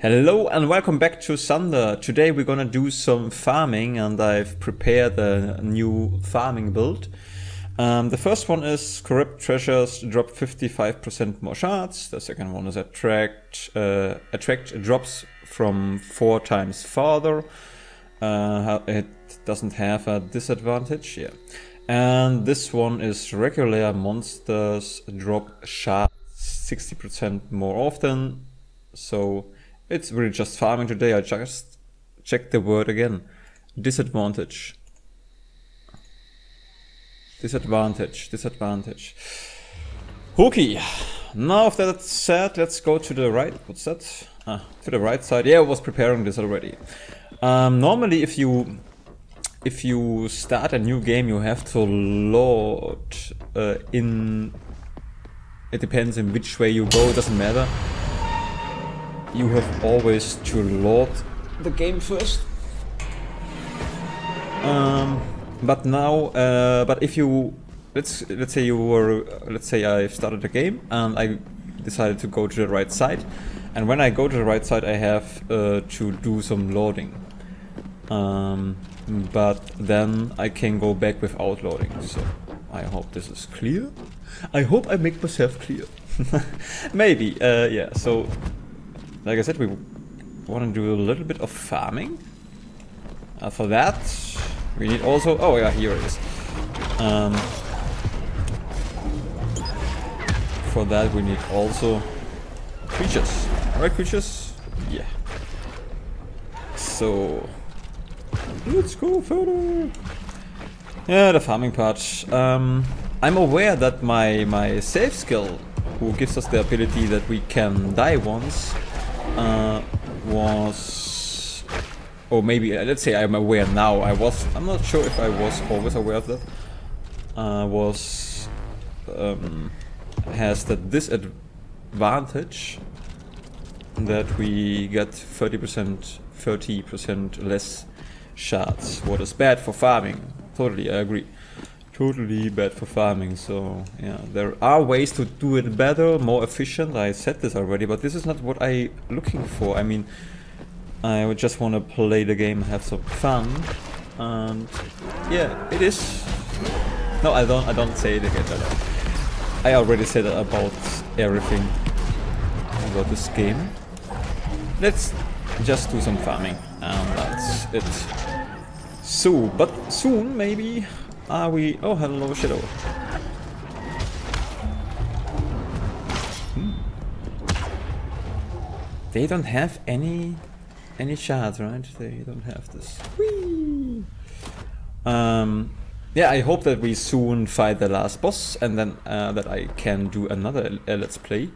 Hello and welcome back to Sunder. Today we're gonna do some farming and I've prepared a new farming build. The first one is corrupt treasures drop 55% more shards. The second one is attract drops from 4 times farther. It doesn't have a disadvantage, yeah. And this one is regular monsters drop shards 60% more often. So it's really just farming today. I just checked the word again. Disadvantage. Disadvantage. Okay. Now if that's said, let's go to the right. What's that? To the right side. Yeah, I was preparing this already. Normally if you start a new game, you have to load in... It depends in which way you go, it doesn't matter. You have always to load the game first. But now, but if you, let's say I started the game and I decided to go to the right side, and when I go to the right side, I have to do some loading. But then I can go back without loading. So I hope this is clear. I hope I make myself clear. Maybe, yeah. So. Like I said, we want to do a little bit of farming. For that, we need also... Oh yeah, here it is. For that, we need also creatures. Alright, creatures? Yeah. So... let's go further. Yeah, the farming part. I'm aware that my save skill, who gives us the ability that we can die once, was, or maybe let's say I'm aware now. I'm not sure if I was always aware of that. Has the disadvantage that we get 30% less shards. What is bad for farming? Totally, I agree. Totally bad for farming. So yeah, there are ways to do it better, more efficient. I said this already, but this is not what I'm looking for. I mean, I would just want to play the game, have some fun, and yeah, it is. No, I don't say it again. I already said about everything about this game. Let's just do some farming, and that's it. So, but soon maybe. Are we? Oh, hello, Shadow. They don't have any shards, right? They don't have this. Whee! Yeah, I hope that we soon fight the last boss, and then that I can do another let's play.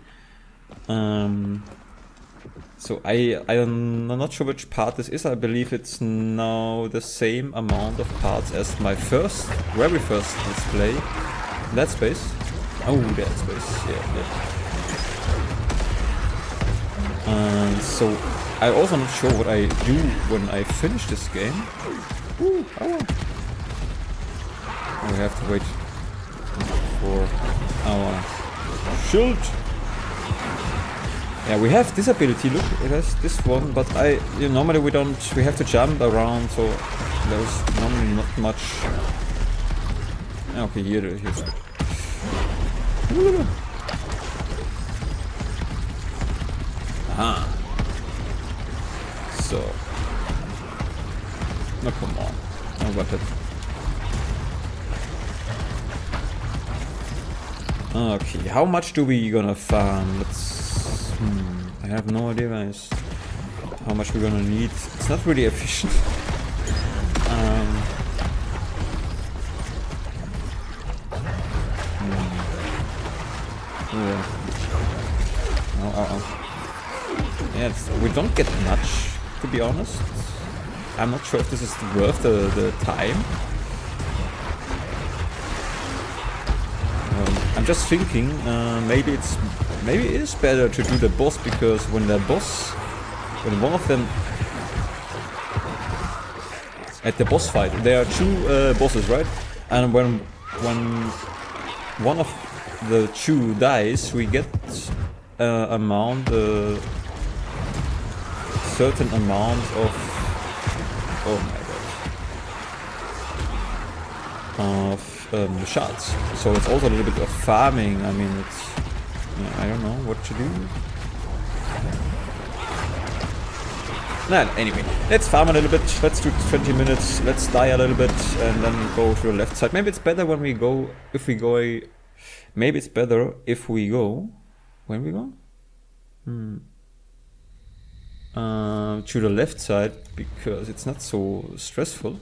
So I'm not sure which part this is. I believe it's now the same amount of parts as my very first let's play. Dead Space. Oh, Dead Space. Yeah. So I'm also not sure what I do when I finish this game. Ooh, oh. We have to wait for our shield. Yeah, we have this ability, look, it has this one, but normally we have to jump around, so there's normally not much. Okay, here's good. Aha. So. No, come on. No weapon. Okay, how much do we gonna farm? I have no idea, guys, how much we're gonna need. It's not really efficient. Yeah. Yeah, we don't get much, to be honest. I'm not sure if this is worth the time. I'm just thinking, maybe it is better to do the boss, because when one of them at the boss fight, there are 2 bosses, right? And when one of the 2 dies, we get amount certain amount of, oh my god, of shards. So it's also a little bit of farming. I mean, it's, yeah, I don't know what to do. Nah, anyway, let's farm a little bit. Let's do 20 minutes. Let's die a little bit and then go to the left side. Maybe it's better when we go, if we go, maybe it's better if we go, when we go? To the left side, because it's not so stressful.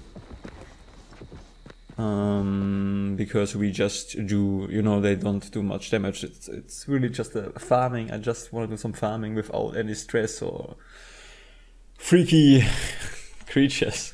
Because we just do, you know, they don't do much damage. It's really just a farming. I just want to do some farming without any stress or freaky creatures.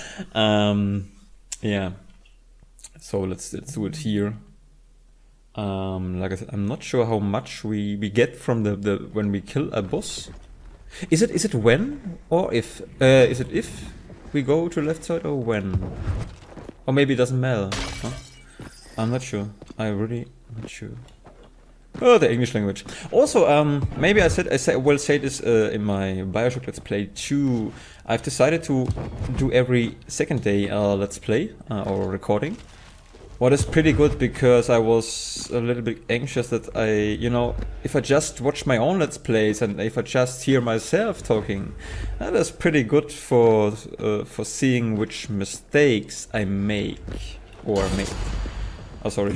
Yeah. So let's do it here. Like I said, I'm not sure how much we get from the when we kill a boss. Is it when or if? Is it if we go to left side or when? Or maybe it doesn't matter. Huh? I'm not sure. I'm not sure. Oh, the English language. Also, maybe I will say this in my Bioshock Let's Play 2. I've decided to do every second day Let's Play or recording. What is pretty good, because I was a little bit anxious that you know, if I just watch my own Let's Plays and if I just hear myself talking, that is pretty good for seeing which mistakes I make or make. Oh, sorry.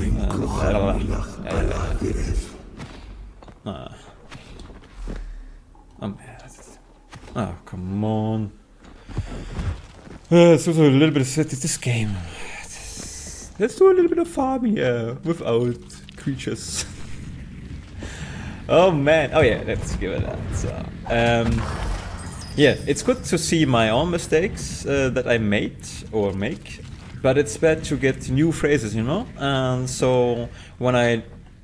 Oh, come on. Let's do a little bit of this game. Let's do a little bit of farming, yeah, without creatures. Oh man, oh yeah, let's give it that. So, yeah, it's good to see my own mistakes that I made or make, but it's bad to get new phrases, you know. And so when I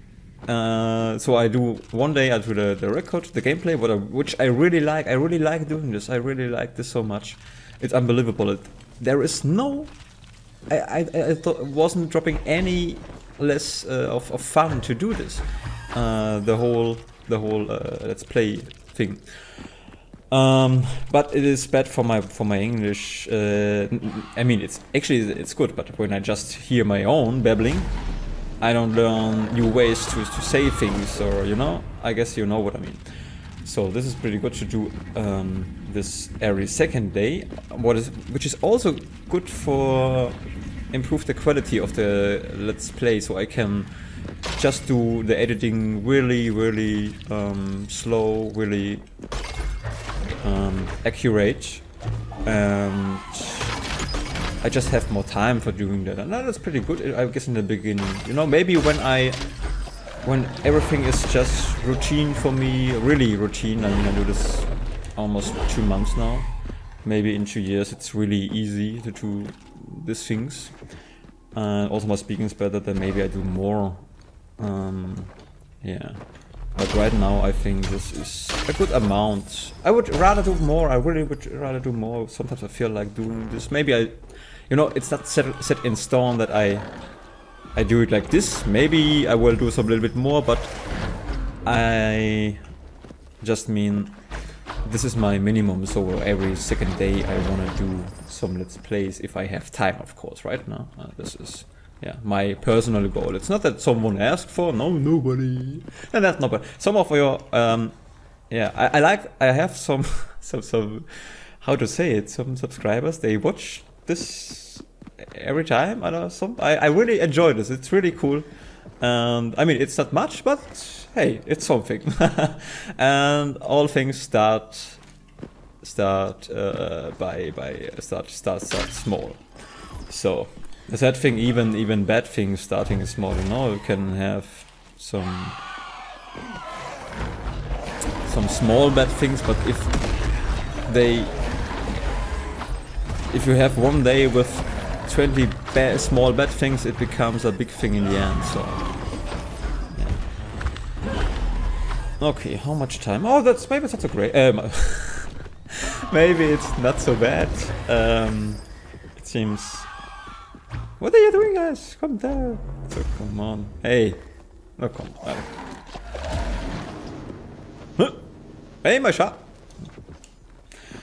do one day, I do the record, the gameplay, which I really like. I really like doing this. I really like this so much. It's unbelievable. There is no. I wasn't dropping any less of fun to do this. The whole Let's Play thing. But it is bad for my English. I mean, it's good, but when I just hear my own babbling, I don't learn new ways to say things, or you know. I guess you know what I mean. So this is pretty good to do this every second day, which is also good for improve the quality of the Let's Play, so I can just do the editing really slow, really accurate, and I just have more time for doing that. And that's pretty good, I guess, in the beginning. You know, maybe when everything is just routine for me, really routine. I mean, I do this almost 2 months now. Maybe in 2 years it's really easy to do these things. And also my speaking is better, then maybe I do more. Yeah. But right now I think this is a good amount. I would rather do more, I really would rather do more. Sometimes I feel like doing this. Maybe you know, it's not set in stone that I do it like this. Maybe I will do some little bit more, but I just mean this is my minimum. So every second day I want to do some Let's Plays if I have time, of course. Right now, this is my personal goal. It's not that someone asked for. No, nobody. And that's not bad. Some of your I have some how to say it. Some subscribers, they watch this every time. I really enjoy this. It's really cool. I mean, it's not much, but hey, it's something. And all things start small. So the sad thing, even bad things starting small. You know, you can have some small bad things, but if you have one day with 20 small bad things, it becomes a big thing in the end. So yeah. Okay, how much time? Oh, maybe it's not so great. Maybe it's not so bad. It seems. What are you doing, guys? Come down. So come on. Hey. Oh, come on. Huh? Hey, my shot.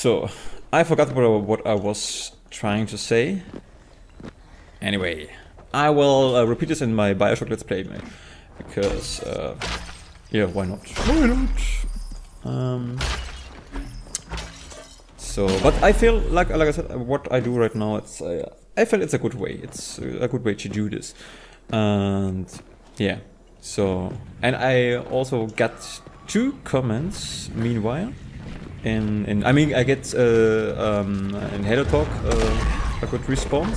So, I forgot what I was trying to say. Anyway, I will repeat this in my Bioshock Let's Play, because, yeah, why not? Why not? So, but I feel like I said, what I do right now, it's I feel it's a good way. It's a good way to do this, and yeah. So, and I also got 2 comments meanwhile. I mean, I get in Halo Talk a good response,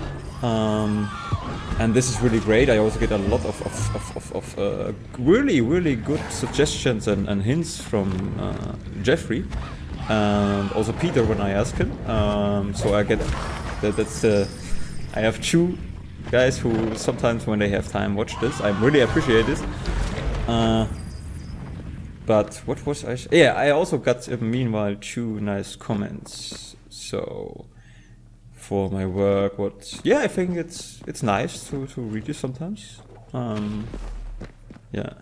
and this is really great. I also get a lot of really good suggestions and hints from Jeffrey, and also Peter when I ask him. So I get I have 2 guys who sometimes when they have time watch this. I really appreciate this. But what was I? Yeah, I also got meanwhile 2 nice comments. So for my work, yeah, I think it's nice to read this sometimes. Yeah.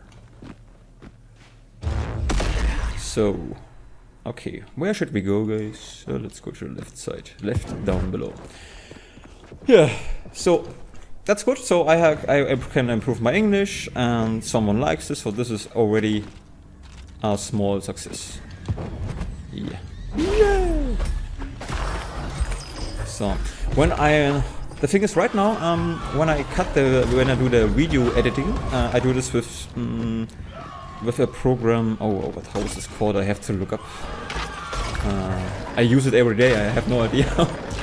So okay, where should we go, guys? Let's go to the left side, left down below. Yeah. So that's good. So I can improve my English, and someone likes this. So this is already a small success. Yeah. Yeah. So when the thing is right now, when I do the video editing, I do this with a program. Oh, how is this called? I have to look up. I use it every day. I have no idea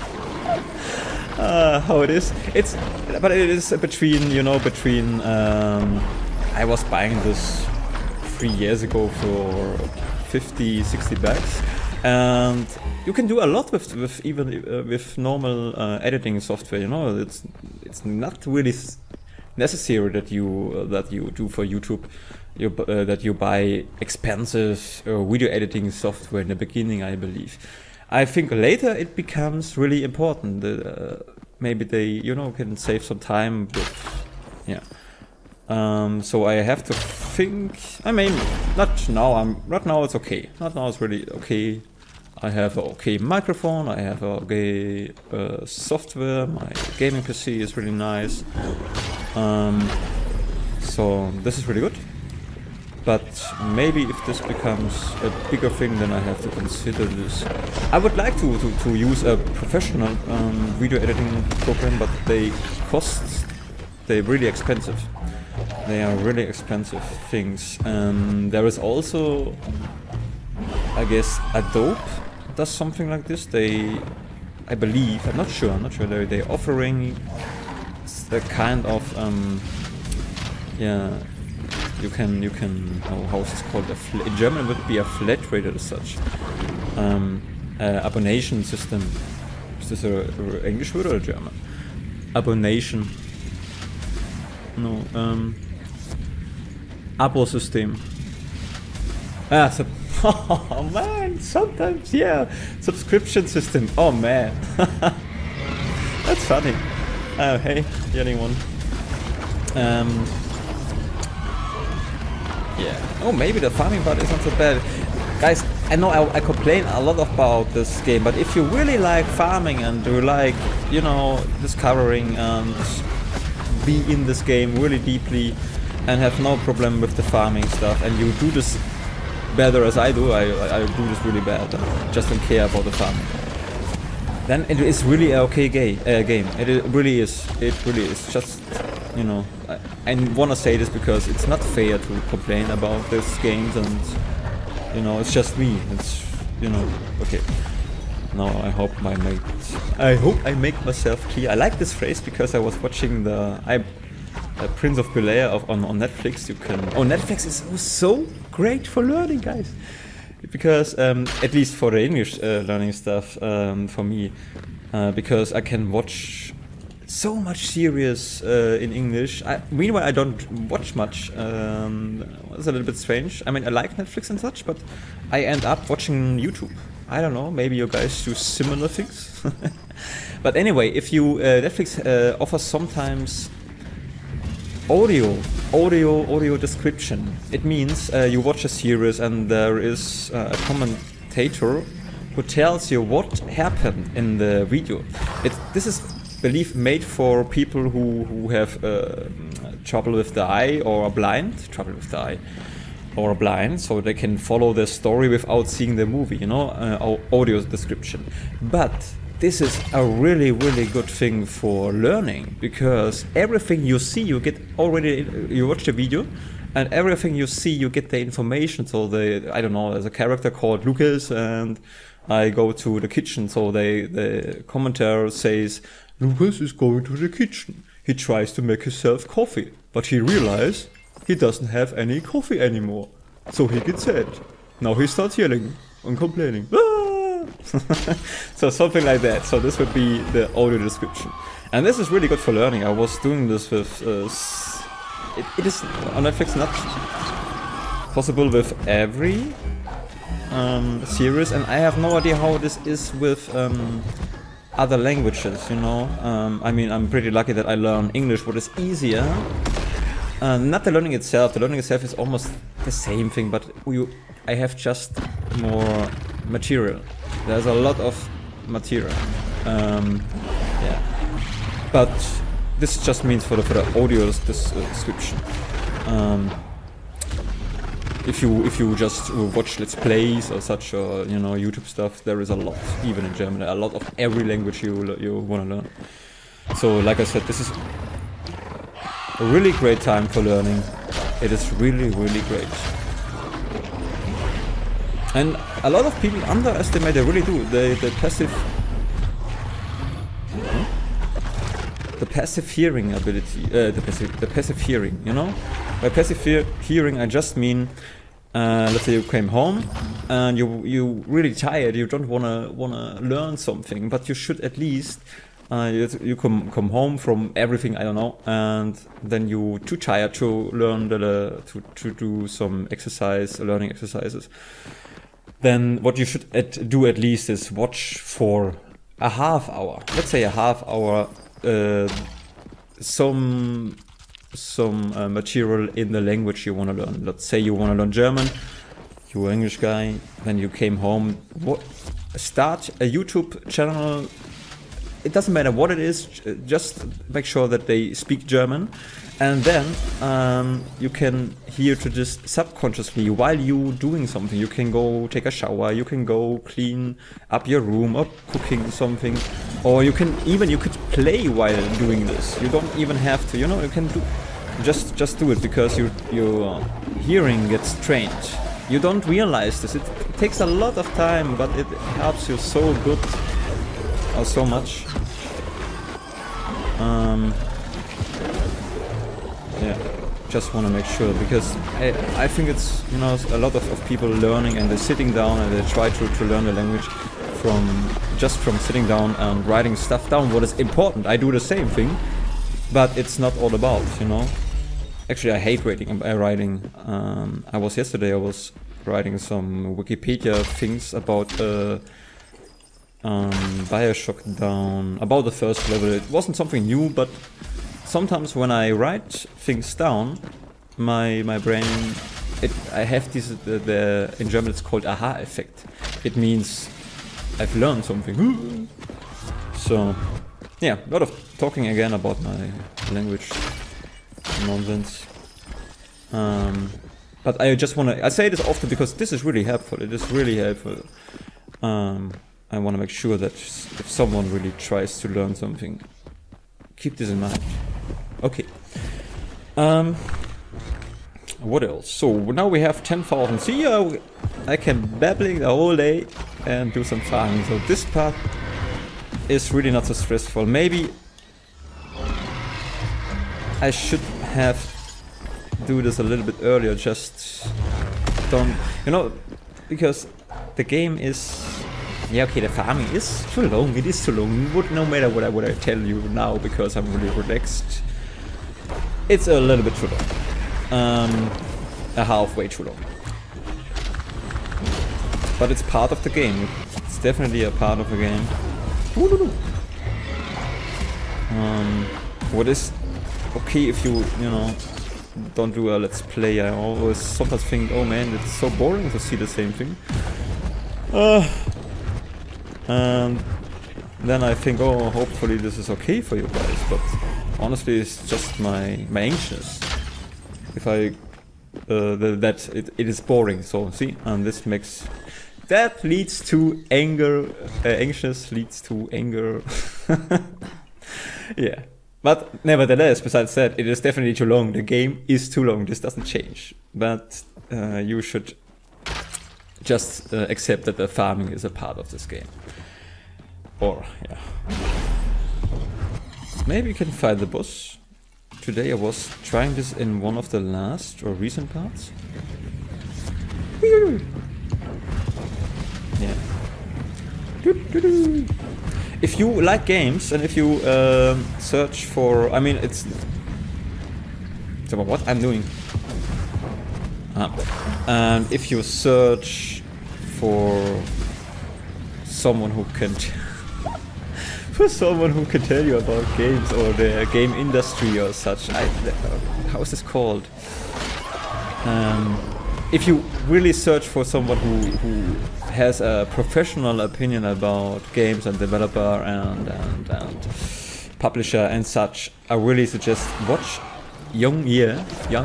how it is. But it is between. I was buying this 3 years ago for 50-60 bucks, and you can do a lot with even with normal editing software. It's not really necessary that you do for YouTube. That you buy expensive video editing software in the beginning. I believe. I think later it becomes really important. Maybe they can save some time. But yeah. So I have to think. I mean, not now. Right now it's okay. Not now it's really okay. I have an okay microphone. I have a okay software. My gaming PC is really nice. So this is really good. But maybe if this becomes a bigger thing, then I have to consider this. I would like to use a professional video editing program, but they're really expensive. They are really expensive things. There is also, I guess, Adobe does something like this. I believe, I'm not sure. They're offering a kind of yeah. You can how is this called? In German it would be a flat rate as such. Abonation system. Is this a English word or a German? Abonation. No. Abo-System. Oh man, sometimes, yeah. Subscription system. Oh man. That's funny. Hey, getting one. Yeah. Oh, maybe the farming part is not so bad. Guys, I know I complain a lot about this game, but if you really like farming and you like, discovering and be in this game really deeply and have no problem with the farming stuff, and you do this better as I do, I do this really bad, just don't care about the farming, then it is really an okay game. It really is. It really is. Just, I want to say this because it's not fair to complain about these games, and it's just me. It's okay. Now I hope I make myself clear. I like this phrase because I was watching Prince of Bel-Air on Netflix. Netflix is so great for learning, guys. Because at least for the English learning stuff, for me, because I can watch so much series in English. Meanwhile, I don't watch much. It's a little bit strange. I mean, I like Netflix and such, but I end up watching YouTube. I don't know. Maybe you guys do similar things. But anyway, if you Netflix offers sometimes audio description. It means you watch a series and there is a commentator who tells you what happened in the video. This is believe made for people who have trouble with the eye or are blind, so they can follow the story without seeing the movie, you know, audio description. But this is a really, really good thing for learning, because everything you see, you get already, you watch the video, and everything you see, you get the information. So I don't know, there's a character called Lucas, and I go to the kitchen, so the commentator says, Lucas is going to the kitchen. He tries to make himself coffee, but he realizes he doesn't have any coffee anymore. So he gets sad. Now he starts yelling and complaining. So something like that. So this would be the audio description. And this is really good for learning. I was doing this with... it is on Netflix not possible with every series. And I have no idea how this is with other languages, you know. I mean, I'm pretty lucky that I learn English, what is easier. Not the learning itself. The learning itself is almost the same thing, but I have just more material. There's a lot of material. Yeah. But this just means for the audio description. If you just watch Let's Plays or such, or you know, YouTube stuff, there is a lot, even in German, a lot of every language you want to learn. So, like I said, this is a really great time for learning. It is really, really great. And a lot of people underestimate, they really do, the passive hearing ability, the passive hearing, you know? By passive hearing I just mean, let's say you came home and you really tired, you don't wanna learn something, but you should at least you come home from everything, I don't know, and then you too tired to learn to do some learning exercises. Then what you should do at least is watch for a half hour. Let's say a half hour some material in the language you want to learn. Let's say you want to learn German, you're an English guy, then you came home, start a YouTube channel. It doesn't matter what it is, just make sure that they speak German, and then you can hear to just subconsciously while you doing something. You can go take a shower, you can go clean up your room or cooking something, or you could play while doing this. You don't even have to, you know, you can do just do it, because your hearing gets trained. You don't realize this. It takes a lot of time, but it helps you so good. So much. Yeah, just want to make sure, because I think it's, you know, a lot of people learning and they're sitting down and they try to learn the language from sitting down and writing stuff down, what is important. I do the same thing, but it's not all about, you know. Actually, I hate writing. Yesterday I was writing some Wikipedia things about Bioshock down, about the first level. It wasn't something new, but sometimes when I write things down, my brain, I have this, in German it's called aha effect. It means I've learned something. So yeah, a lot of talking again about my language nonsense. But I just want to, I say this often because this is really helpful. It is really helpful. I want to make sure that if someone really tries to learn something, keep this in mind. Okay. What else? So now we have 10,000. See, I can babbling the whole day and do some farming. So this part is really not so stressful. Maybe I should have do this a little bit earlier. Just don't, you know, because the game is. Yeah, okay, the farming is too long. It is too long. No matter what I tell you now, because I'm really relaxed, it's a little bit too long. A halfway too long. But it's part of the game. It's definitely a part of the game. What is okay if you know, don't do a let's play. I always sometimes think, oh man, it's so boring to see the same thing. and then I think, oh, hopefully this is okay for you guys, but honestly it's just my anxious. If I that it is boring, so see, and this makes that leads to anger. Anxious leads to anger. Yeah, but nevertheless, besides that, it is definitely too long. The game is too long. This doesn't change, but you should just accept that the farming is a part of this game. Or yeah, maybe you can fight the boss. Today I was trying this in one of the last or recent parts. Yeah. If you like games and if you search for, I mean, it's so what I'm doing. And if you search for someone who can tell you about games or the game industry or such, how is this called? If you really search for someone who has a professional opinion about games and developer and publisher and such, I really suggest watch Young Ye.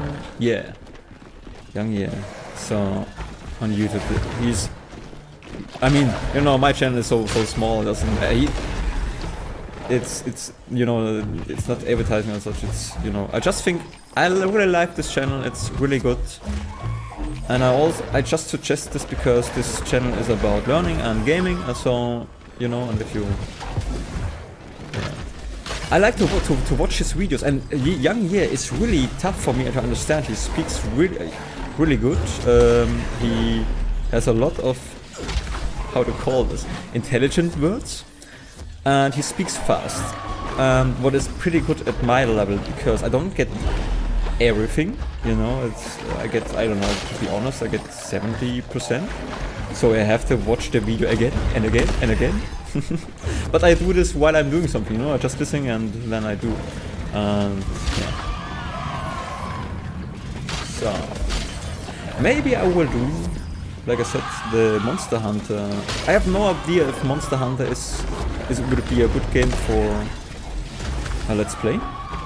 So on YouTube, he's. I mean, you know, my channel is so small. It doesn't. It's you know, it's not advertising and such. It's, you know, I just think I really like this channel. It's really good. And I just suggest this because this channel is about learning and gaming, and so, you know, and if you, yeah. I like to watch his videos, and Young Ye is really tough for me to understand. He speaks really good. He has a lot of, how to call this, intelligent words, and he speaks fast. What is pretty good at my level, because I don't get everything, you know, I don't know, to be honest, I get 70%, so I have to watch the video again and again and again. But I do this while I'm doing something, you know, I just listen and then I do. Yeah. So maybe I will do, like I said, the Monster Hunter. I have no idea if Monster Hunter is going to be a good game for a Let's Play.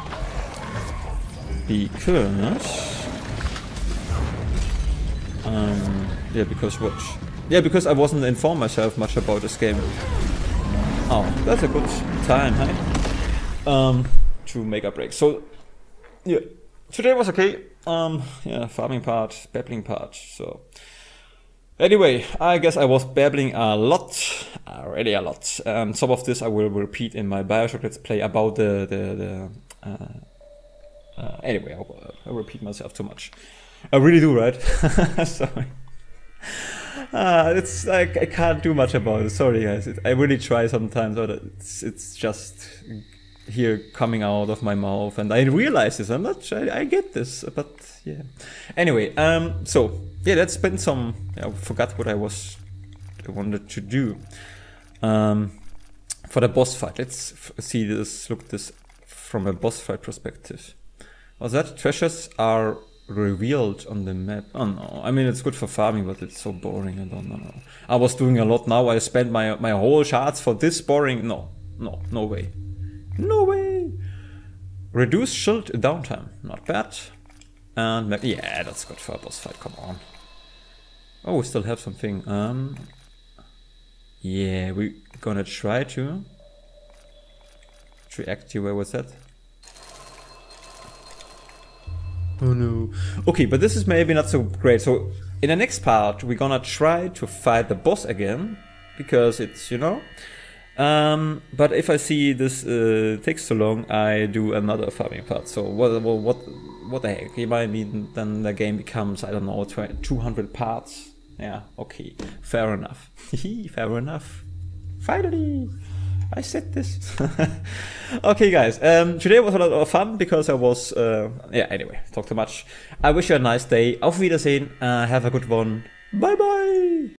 Because I wasn't informed myself much about this game. Oh, that's a good time, hey? To make a break. So yeah, today was okay. Yeah, farming part, babbling part. So anyway, I guess I was babbling a lot, already a lot. Some of this I will repeat in my Bioshock Let's Play about anyway, I'll repeat myself too much. I really do, right? Sorry. It's like I can't do much about it. Sorry, guys. I really try sometimes, but it's just here coming out of my mouth, and I realize this. I get this, but yeah. Anyway, so yeah, let's spend some. I forgot what I wanted to do. For the boss fight, let's see this. Look this from a boss fight perspective. Was that treasures are revealed on the map? Oh no, I mean, it's good for farming, but it's so boring. I don't know. I was doing a lot now. I spent my whole shards for this boring. No way. No way. Reduce shield downtime. Not bad. And yeah, that's good for a boss fight. Come on. Oh, we still have something. Yeah, we're gonna try to activate. What's that? Oh no. Okay, but this is maybe not so great. So in the next part, we're gonna try to fight the boss again, because it's, you know. But if I see this takes too long, I do another farming part. So what the heck? You might mean then the game becomes, I don't know, 200 parts. Yeah, okay, fair enough. Fair enough. Finally, I said this. Okay, guys. Today was a lot of fun because I was. Yeah. Anyway, talk too much. I wish you a nice day. Auf Wiedersehen. Have a good one. Bye bye.